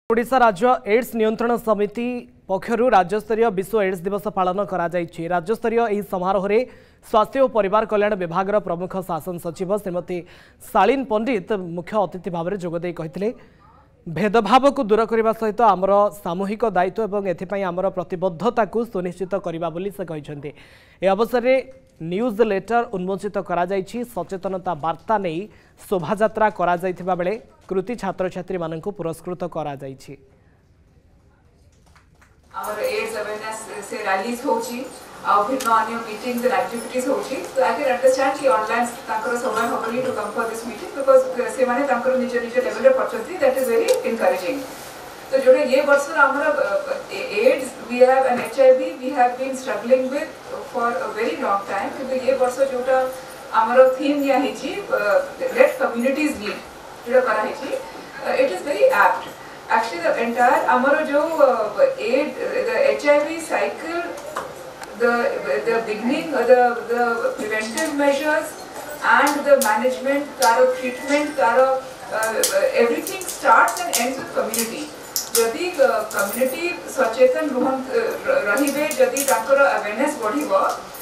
ओडिशा राज्य एड्स नियंत्रण समिति पक्षरु राज्यस्तरीय विश्व एड्स दिवस पालन करा जायछि। राज्यस्तरीय एही समारोह रे स्वास्थ्य और परिवार कल्याण विभाग प्रमुख शासन सचिव श्रीमती शालीन पंडित मुख्य अतिथि भाव में जोगदे कहिथिले भेदभाव को दूर करने सहित आमर सामूहिक दायित्व एवं एथिपाई आमर प्रतिबद्धता को सुनिश्चित करबा बोली से कहिसेंते। ए अवसर रे न्यूज लेटर उन्मोचित करा जायछि। सचेतनता वार्ता नहीं शोभायात्रा करा जायथिबा बेले कृति छात्र छात्री माननकु पुरस्कृत करा जायछि। our AIDS awareness से rallies होची और फिर अन्य meetings and activities होची। तो I can understand कि online तांकर समय Hooghly to come for this meeting because से माने तांकर निजे level रे पहुंचती, that is very encouraging। तो जोड़े ये वर्ष हमारा AIDS we have and HIV we have been struggling with for a very long time। क्योंकि ये वर्ष जोटा हमारा theme या है जी let communities lead जोड़ा करा है जी it is very apt। Actually, the entire amaro jo the HIV cycle, the beginning, the preventive measures and the management, karo treatment, karo everything starts and ends with community. जदि community सचेतन रहिबे, जदि तांकर awareness बढ़िबो,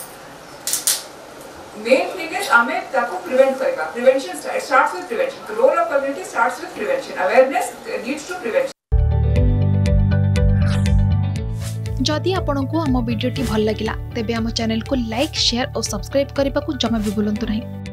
main thing is आमे ताको prevent करेगा। Prevention starts with prevention. The role of community starts with prevention. Awareness leads to prevention. जदि आपंक आम भिडी भल लगा तेब आम चैनल को लाइक शेयर और सब्सक्राइब करने को जमा भी भूलु नहीं।